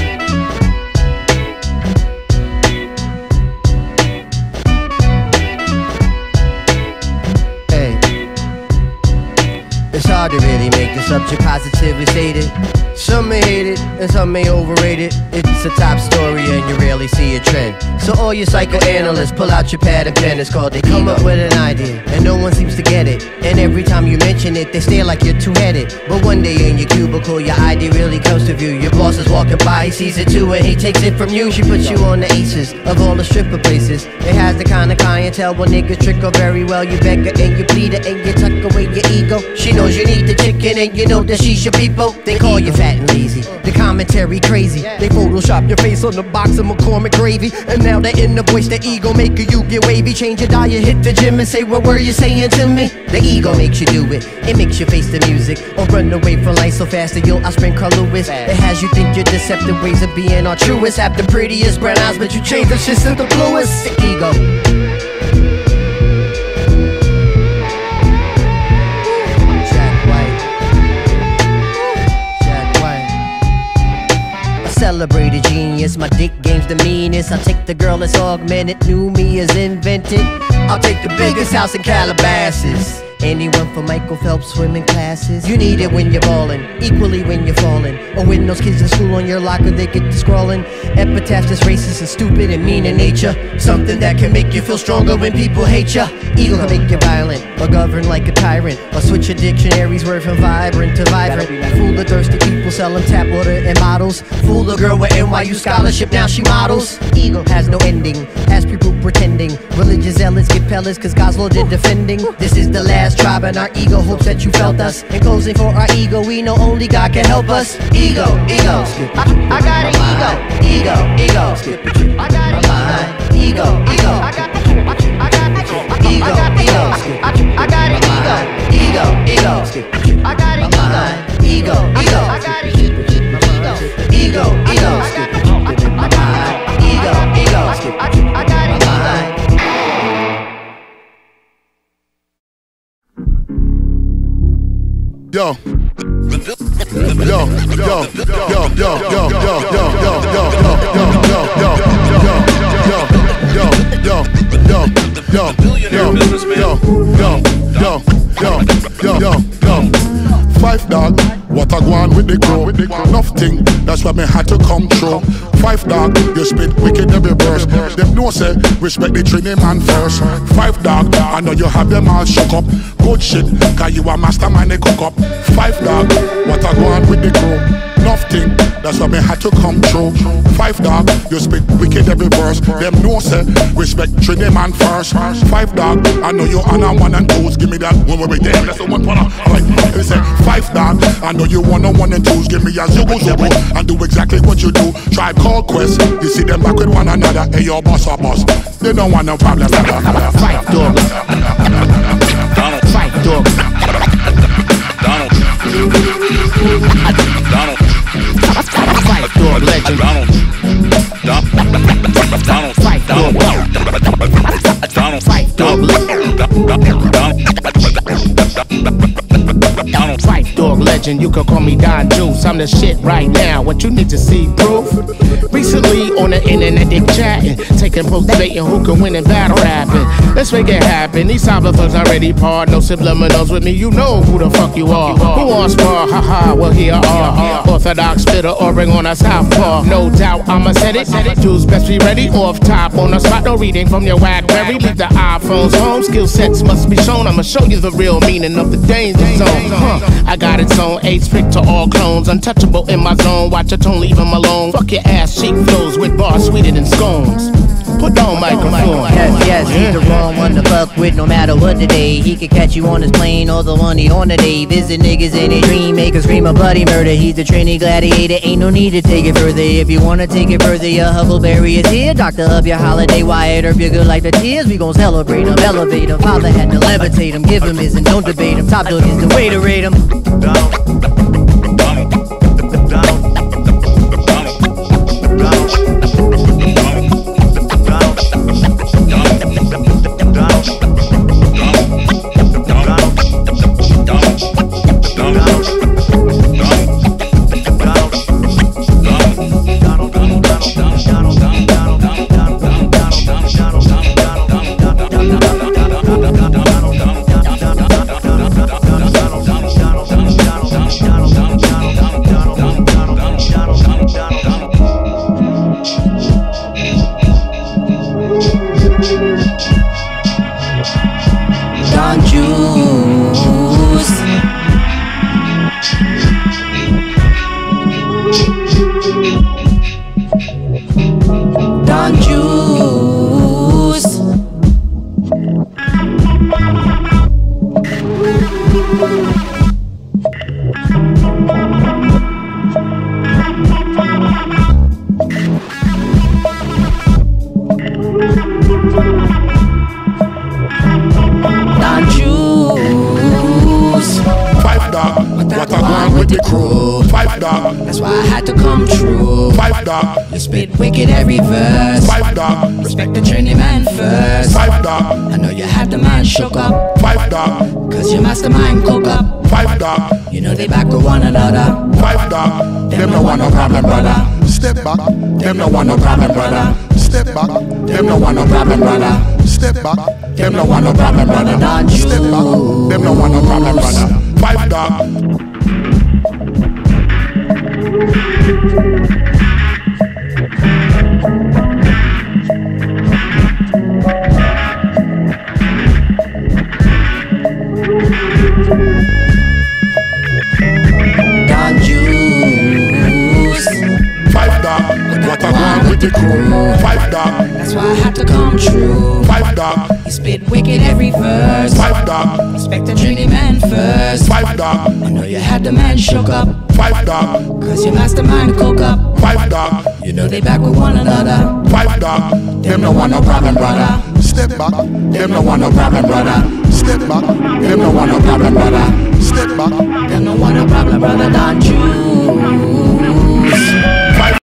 It's hard to really make the subject positively stated. Some may hate it, and some may overrate it. It's a top story and you rarely see a trend. So all you psychoanalysts, pull out your pad and pen. It's called they come up with an idea, and no one seems to get it. And every time you mention it, they stare like you're two-headed. But one day in your cubicle, your idea really comes to view. Your boss is walking by, he sees it too, and he takes it from you. She puts you on the aces of all the stripper places. It has the kind of clientele where niggas trick her very well. You beg her and you plead her and you tuck away your ego. She knows you need the chicken and you know that she's your people. They call you fat and lazy, the commentary crazy. They photoshop your face on the box of McCormick gravy, and now they in the voice, the ego maker you get wavy. Change your diet, hit the gym and say what were you saying to me. The ego makes you do it, it makes you face the music or run away from life so fast that you'll outspring Carl Lewis. It has you think your deceptive ways of being are truest. Have the prettiest brown eyes but you change the shit to the bluest. The ego. Celebrated genius, my dick game's the meanest. I'll take the girl that's augmented, new me is invented. I'll take the biggest house in Calabasas. Anyone for Michael Phelps swimming classes. You need it when you're ballin', equally when you're falling, or when those kids in school on your locker they get to scrawling epitaphs that's racist and stupid and mean in nature. Something that can make you feel stronger when people hate ya. Ego can make you violent or govern like a tyrant, or switch your dictionary's word from vibrant to vibrant. Fool the thirsty people, sell them tap water and bottles. Fool the girl with N Y U scholarship, now she models. Ego has no ending, has people pretending. Religious zealots get pellets cause God's Lord did defending. This is the last tribe and our ego hopes that you felt us. In closing for our ego, we know only God can help us. Ego, ego, I, I got an ego, ego, ego, I got an mind. Ego, ego, I got, I got, ego, ego, I got an ego, ego, ego, I got an mind. Ego, ego, I got an ego, ego, ego, I got ego, ego, I got an mind. Yo. Yo, yo, yo, yo, yo, yo, yo, yo, yo, yo, yo, yo, yo, yo, yo, yo, yo, yo, yo, yo. Phife Dawg, what I go on with the crew. Nothing, that's why me had to come through. Phife Dawg, you spit wicked every verse. Them know say, respect the Trini man first. Phife Dawg, I know you have them all shook up. Good shit, cause you a mastermind they cook up. Phife Dawg, what I go on with the crew. Nothing, that's why me had to come through. Phife Dawg, you spit wicked every verse. Them know say, respect Trini man first. Phife Dawg, I know you on a one and twos. Give me that one way there, that's the one for alright. They say, Phife Dawg, I know you want a one and twos. Give me a zubu zubu and do exactly what you do. Tribe Called Quest, you see them back with one another. Hey, your boss or boss, they don't want no problem. Phife Dawg, Donald, Phife Dawg, Donald, Donald, Phife Dawg legend, Donald, Donald, Phife Dawg, Donald, Phife Dawg, Donald, Phife Dawg legend. You can call me Don Juice. I'm the shit right now. What you need to see proof? Recently on the internet they chatting, taking pros debating who can win in battle rapping. Let's make it happen. These cyber thugs already part. No subliminals with me. You know who the fuck you are. Who wants spar? Haha. Well here are orthodox spitter or bring on a southpaw. No doubt I'ma set it. Dudes best be ready. Off top on the spot. No reading from your Blackberry. Leave the iPhones home. Skill sets must be shown. I'ma show you the real meaning of the danger zone. Huh. I got its own age strict to all clones. Untouchable in my zone. Watch your tone, leave them alone. Fuck your ass cheek flows with bars sweeter than scones. Put on microphone. Yes, yes, he's the wrong one. The bug fuck with no matter what the day. He could catch you on his plane or the one he on the day. Visit niggas in his dream, make a scream of bloody murder. He's the Trini gladiator, ain't no need to take it further. If you wanna take it further, your Huckleberry is here. Doctor of your holiday, Wyatt Earp, your good like the tears. We gon' celebrate him, elevate him. Father had to levitate him, give him his and don't debate him. Top dog is the way to rate him. Phife Dawg, that's why I had to come true. Phife Dawg, you spit wicked every verse. Phife Dawg, respect the Trini man first. Phife Dawg, I know you had the man shook up. Phife Dawg, cause your mastermind cook up. Phife Dawg, you know they back with one another. Phife Dawg, them no want no problem, brother. Step back, them no want no problem, brother. Step back, them no want no problem, brother. Step back, them no want no problem, brother. Step back, them no want no problem, brother. Phife Dawg. Phife Dawg, what I want with the crew. Phife Dawg, that's why I had to come true. Phife Dawg, you spit wicked every verse. Phife Dawg, respect the Trini man first. Phife Dawg, I know you had the man shook up. Phife Dawg, cause your mastermind cook up. Phife Dawg, you know they back with one another. Phife Dawg, them no want no problem, brother. Step back, them no want no problem, brother. Step back, them no want no problem, brother. Step back, them no want no problem, brother. Don't you?